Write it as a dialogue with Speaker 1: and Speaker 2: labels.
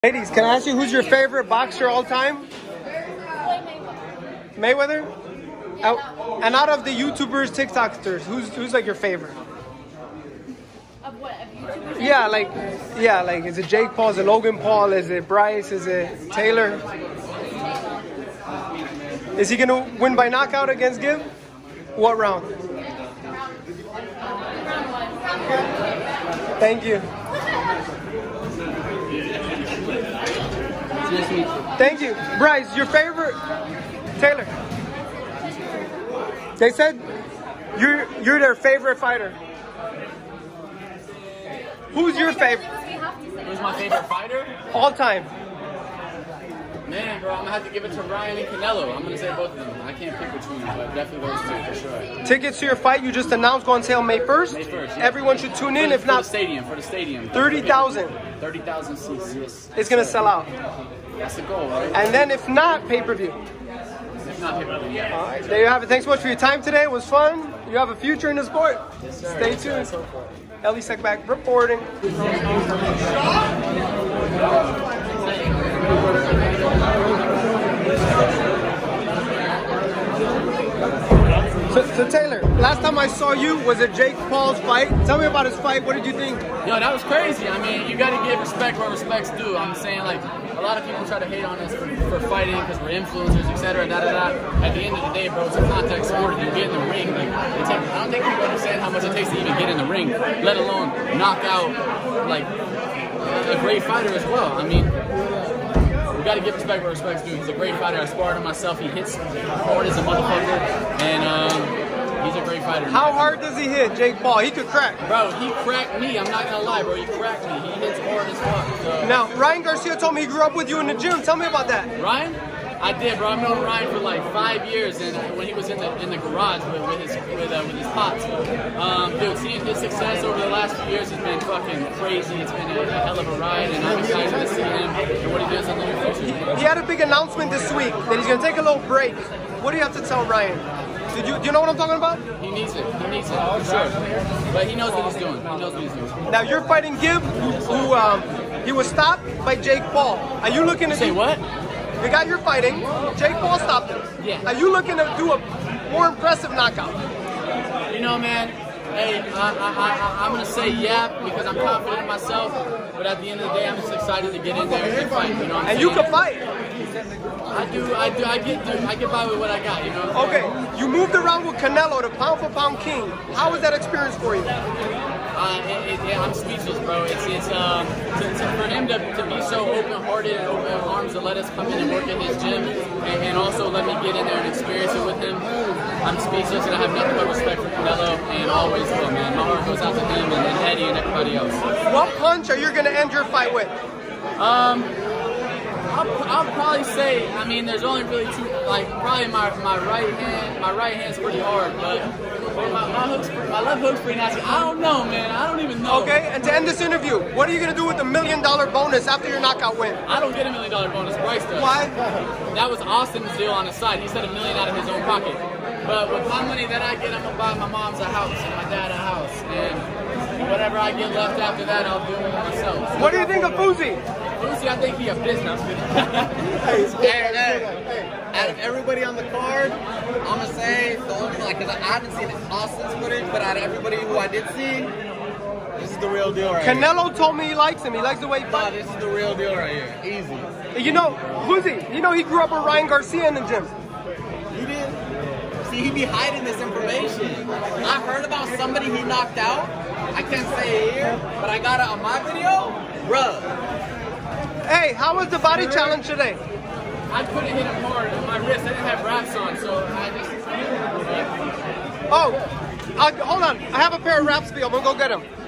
Speaker 1: Ladies, can I ask you who's your favorite boxer all time? Mayweather? And out of the YouTubers, TikTokers, who's like your favorite?
Speaker 2: Of what? Of YouTubers?
Speaker 1: Yeah, like is it Jake Paul? Is it Logan Paul? Is it Bryce? Is it Taylor? Is he gonna win by knockout against Gibb? What round? Thank you. Thank you. Bryce, your favorite? Taylor. They said you're their favorite fighter. Who's your favorite?
Speaker 3: Who's my favorite fighter?
Speaker 1: All time.
Speaker 3: Man, bro, I'm gonna have to give it to Ryan and Canelo. I'm gonna say both of them. I can't pick between them, but definitely those two for sure.
Speaker 1: Tickets to your fight you just announced go on sale May 1st.
Speaker 3: May 1st, yeah.
Speaker 1: Everyone should tune in. If not,
Speaker 3: for the stadium.
Speaker 1: 30,000.
Speaker 3: 30,000 seats. Yes.
Speaker 1: It's gonna sell out.
Speaker 3: That's the goal, right?
Speaker 1: And then if not, pay-per-view.
Speaker 3: If not pay-per-view, yeah.
Speaker 1: All right, there you have it. Thanks so much for your time today. It was fun. You have a future in the sport.
Speaker 3: Yes, sir.
Speaker 1: Stay tuned. Ellie Sekback reporting. So Taylor, last time I saw you was at Jake Paul's fight. Tell me about his fight. What did you think?
Speaker 3: Yo, that was crazy. I mean, you got to give respect where respect's due. I'm saying, like, a lot of people try to hate on us for fighting because we're influencers, etc. At the end of the day, bro, it's a contact sport. You get in the ring. Like, I don't think people understand how much it takes to even get in the ring, let alone knock out like a great fighter as well. I mean, we got to give respect where respect's due. He's a great fighter. I sparred him myself. He hits hard as a motherfucker, and he's a great fighter.
Speaker 1: How hard does he hit, Jake Paul? He could crack.
Speaker 3: Bro, he cracked me. I'm not gonna lie, bro. He cracked me. He hits hard as fuck. So.
Speaker 1: Now, Ryan Garcia told me he grew up with you in the gym. Tell me about that.
Speaker 3: Ryan? I did, bro. I've known Ryan for like 5 years, and when he was in the garage with his pops, dude, seeing his success over the last few years has been fucking crazy. It's been a hell of a ride, and I'm excited to see him and what he does in the near future.
Speaker 1: He had a big announcement this week that he's gonna take a little break. What do you have to tell Ryan? Do you know what I'm talking about?
Speaker 3: He needs it. He needs it for sure. But he knows what he's doing. He knows what he's doing.
Speaker 1: Now you're fighting Gibb, who he was stopped by Jake Paul. Are you looking to
Speaker 3: say what?
Speaker 1: The guy you're fighting, Jake Paul stopped him.
Speaker 3: Yeah.
Speaker 1: Are you looking to do a more impressive knockout?
Speaker 3: You know, man, hey, I'm going to say yeah because I'm confident in myself, but at the end of the day, I'm just excited to get in there and fight. You know what I'm saying?
Speaker 1: You can fight.
Speaker 3: I do. I get by with what I got, you know?
Speaker 1: Okay, you moved around with Canelo, the pound-for-pound king. How was that experience for you?
Speaker 3: I'm speechless, bro. It's for him to be so open-hearted and open arms to let us come in and work in his gym and also let me get in there and experience it with him. I'm speechless, and I have nothing but respect for Canelo and always will, man. My heart goes out to him and Eddie and everybody else.
Speaker 1: What punch are you going to end your fight with?
Speaker 3: I'll probably say, I mean, there's only really two, like, probably my right hand. My right hand's pretty hard, but my left hook's pretty nasty. I don't know, man. I don't even know.
Speaker 1: Okay, and to end this interview, what are you going to do with the $1 million bonus after your knockout win?
Speaker 3: I don't get $1 million bonus. Bryce does.
Speaker 1: Why?
Speaker 3: That was Austin's deal on the side. He said $1 million out of his own pocket. But with my money that I get, I'm going to buy my mom's a house and my dad a house. And whatever I get left after that, I'll do it myself.
Speaker 1: What do you think of Fuzi?
Speaker 3: Fuzi, I think he a business.
Speaker 4: Hey, out of everybody on the card, I'm gonna say the only like, because I haven't seen Austin's footage, but out of everybody who I did see, this is the real deal right
Speaker 1: Canelo
Speaker 4: here.
Speaker 1: told me he likes him. He likes the way he fights.
Speaker 4: This is the real deal right here. Easy.
Speaker 1: You know, Fuzi, you know he grew up with Ryan Garcia in the gym.
Speaker 4: He did? See, he be hiding this information. I heard about somebody he knocked out. I can't say it here, but I got it on my video. Bruh.
Speaker 1: Hey, how was the body challenge today?
Speaker 3: I couldn't hit him hard on my wrist. I didn't have wraps on, so I just...
Speaker 1: Oh, hold on. I have a pair of wraps for you. I'm going to go get them.